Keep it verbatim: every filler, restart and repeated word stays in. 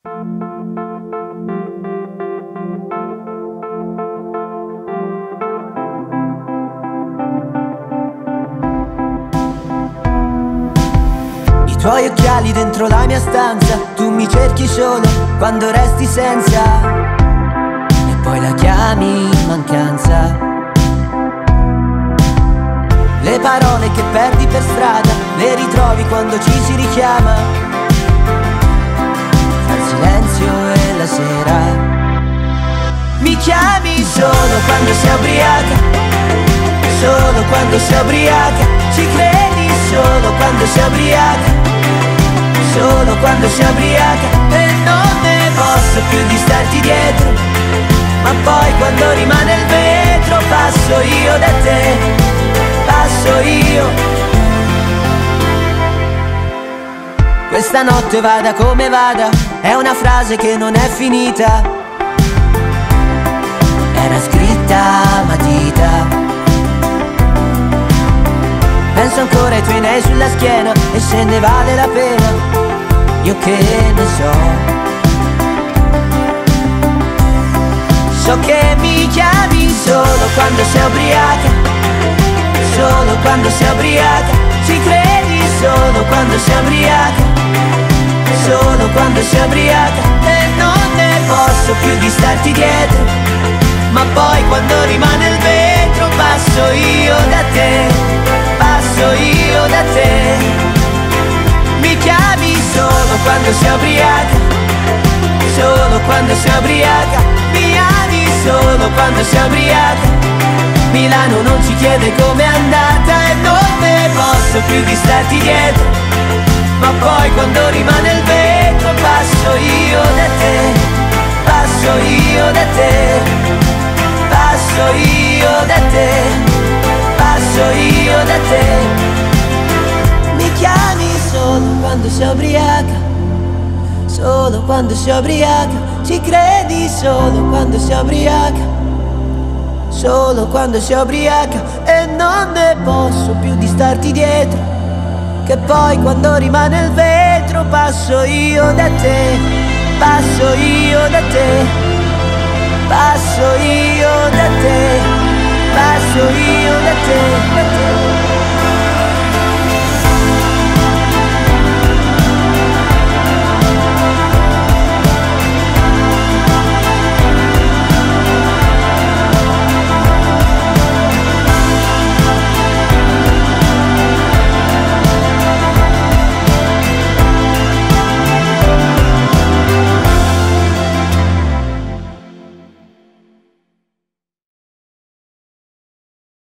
I tuoi occhiali dentro la mia stanza, tu mi cerchi solo quando resti senza, e poi la chiami mancanza. Le parole che perdi per strada, le ritrovi quando ci si richiama, tra il silenzio e la sera. Mi chiami solo quando sei ubriaca, solo quando sei ubriaca. Ci credi solo quando sei ubriaca, solo quando sei ubriaca. E non ne posso più di starti dietro, ma poi quando rimane il vetro passo io da te, passo io. Questa notte vada come vada, è una frase che non è finita, era scritta a matita. Penso ancora ai tuoi nei sulla schiena e se ne vale la pena, io che ne so. So che mi chiami solo quando sei ubriaca, solo quando sei ubriaca. Ci credi solo quando sei ubriaca, solo quando sei ubriaca. E non ne posso più di starti dietro, ma poi quando rimane il vetro passo io da te, passo io da te. Mi chiami solo quando sei ubriaca, solo quando sei ubriaca. Mi ami solo quando sei ubriaca. Milano non ci chiede com'è andata e non ne posso più di starti dietro, ma poi quando rimane il vetro passo io da te, passo io da te, passo io da te, passo io da te. Mi chiami solo quando sei ubriaca, solo quando sei ubriaca. Ci credi solo quando sei ubriaca, solo quando sei ubriaca. E non ne posso più di starti dietro, che poi quando rimane il vetro passo io da te, passo io da te, passo io da te, passo io da te, da te.